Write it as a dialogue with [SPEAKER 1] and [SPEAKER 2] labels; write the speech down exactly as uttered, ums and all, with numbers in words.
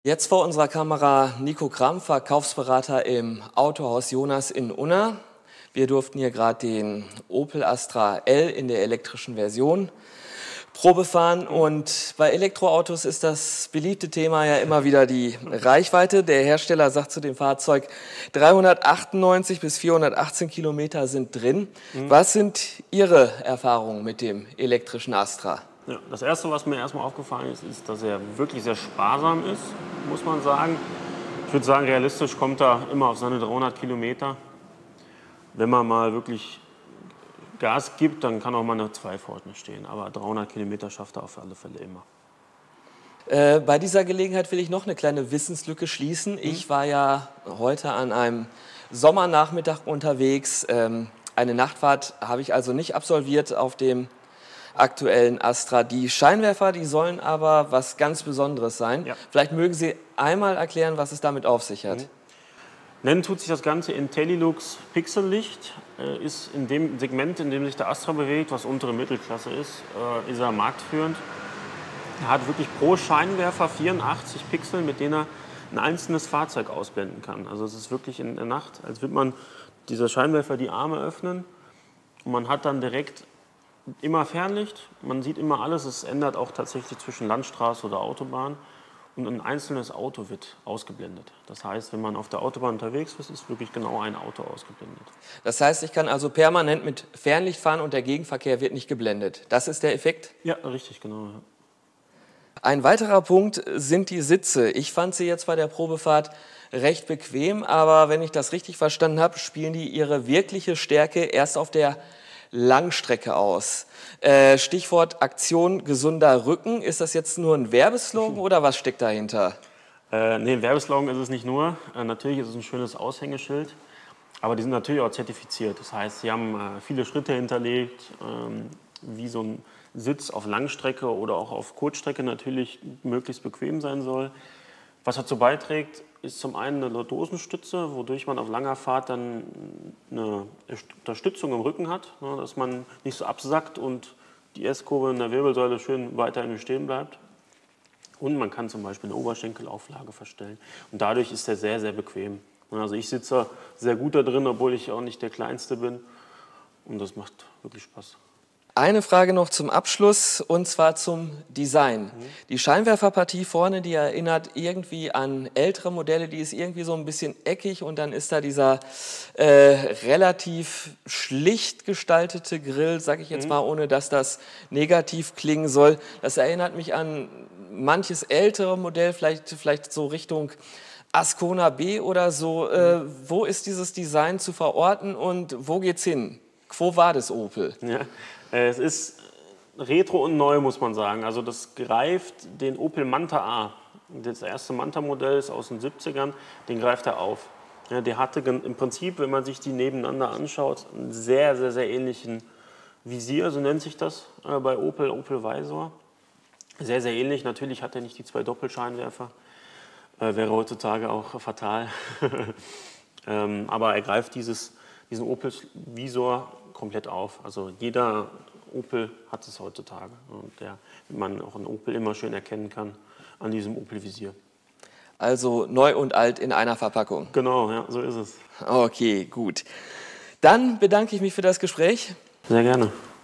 [SPEAKER 1] Jetzt vor unserer Kamera Nico Kramm, Verkaufsberater im Autohaus Jonas in Unna. Wir durften hier gerade den Opel Astra L in der elektrischen Version Probe fahren. Und bei Elektroautos ist das beliebte Thema ja immer wieder die Reichweite. Der Hersteller sagt zu dem Fahrzeug, dreihundertachtundneunzig bis vierhundertachtzehn Kilometer sind drin. Mhm. Was sind Ihre Erfahrungen mit dem elektrischen Astra?
[SPEAKER 2] Ja, das Erste, was mir erstmal aufgefallen ist, ist, dass er wirklich sehr sparsam ist, muss man sagen. Ich würde sagen, realistisch kommt er immer auf seine dreihundert Kilometer. Wenn man mal wirklich Gas gibt, dann kann auch mal eine zwei vorne stehen. Aber dreihundert Kilometer schafft er auf alle Fälle immer.
[SPEAKER 1] Äh, bei dieser Gelegenheit will ich noch eine kleine Wissenslücke schließen. Mhm. Ich war ja heute an einem Sommernachmittag unterwegs. Ähm, eine Nachtfahrt habe ich also nicht absolviert auf dem aktuellen Astra. Die Scheinwerfer, die sollen aber was ganz Besonderes sein. Ja. Vielleicht mögen Sie einmal erklären, was es damit auf sich hat. Mhm.
[SPEAKER 2] Nennen tut sich das Ganze IntelliLux Pixellicht. Äh, ist in dem Segment, in dem sich der Astra bewegt, was untere Mittelklasse ist, äh, ist er marktführend. Er hat wirklich pro Scheinwerfer vierundachtzig Pixel, mit denen er ein einzelnes Fahrzeug ausblenden kann. Also es ist wirklich in der Nacht, als würde man dieser Scheinwerfer die Arme öffnen und man hat dann direkt immer Fernlicht, man sieht immer alles, es ändert auch tatsächlich zwischen Landstraße oder Autobahn und ein einzelnes Auto wird ausgeblendet. Das heißt, wenn man auf der Autobahn unterwegs ist, ist wirklich genau ein Auto ausgeblendet.
[SPEAKER 1] Das heißt, ich kann also permanent mit Fernlicht fahren und der Gegenverkehr wird nicht geblendet. Das ist der Effekt?
[SPEAKER 2] Ja, richtig, genau. Ja.
[SPEAKER 1] Ein weiterer Punkt sind die Sitze. Ich fand sie jetzt bei der Probefahrt recht bequem, aber wenn ich das richtig verstanden habe, spielen die ihre wirkliche Stärke erst auf der Langstrecke aus. Äh, Stichwort Aktion gesunder Rücken. Ist das jetzt nur ein Werbeslogan oder was steckt dahinter?
[SPEAKER 2] Äh, nee, ein Werbeslogan ist es nicht nur. Äh, natürlich ist es ein schönes Aushängeschild, aber die sind natürlich auch zertifiziert. Das heißt, sie haben äh, viele Schritte hinterlegt, ähm, wie so ein Sitz auf Langstrecke oder auch auf Kurzstrecke natürlich möglichst bequem sein soll. Was dazu beiträgt, ist zum einen eine Lordosenstütze, wodurch man auf langer Fahrt dann eine Unterstützung im Rücken hat, ne, dass man nicht so absackt und die S-Kurve in der Wirbelsäule schön weiterhin stehen bleibt. Und man kann zum Beispiel eine Oberschenkelauflage verstellen. Und dadurch ist er sehr, sehr bequem. Also ich sitze sehr gut da drin, obwohl ich auch nicht der Kleinste bin. Und das macht wirklich Spaß.
[SPEAKER 1] Eine Frage noch zum Abschluss, und zwar zum Design. Mhm. Die Scheinwerferpartie vorne, die erinnert irgendwie an ältere Modelle, die ist irgendwie so ein bisschen eckig und dann ist da dieser äh, relativ schlicht gestaltete Grill, sage ich jetzt mhm. mal, ohne dass das negativ klingen soll. Das erinnert mich an manches ältere Modell, vielleicht, vielleicht so Richtung Ascona B oder so. Mhm. Äh, wo ist dieses Design zu verorten und wo geht's hin? Quo vadis Opel?
[SPEAKER 2] Ja. Es ist retro und neu, muss man sagen. Also das greift den Opel Manta A. Das erste Manta-Modell ist aus den siebzigern, den greift er auf. Ja, der hatte im Prinzip, wenn man sich die nebeneinander anschaut, einen sehr, sehr, sehr ähnlichen Visier, so nennt sich das äh, bei Opel, Opel Vizor. Sehr, sehr ähnlich. Natürlich hat er nicht die zwei Doppelscheinwerfer. Äh, wäre heutzutage auch fatal. ähm, aber er greift dieses, diesen Opel Vizor komplett auf. Also jeder Opel hat es heutzutage und der man auch einen Opel immer schön erkennen kann an diesem Opel-Visier.
[SPEAKER 1] Also neu und alt in einer Verpackung.
[SPEAKER 2] Genau, ja, so ist es.
[SPEAKER 1] Okay, gut. Dann bedanke ich mich für das Gespräch.
[SPEAKER 2] Sehr gerne.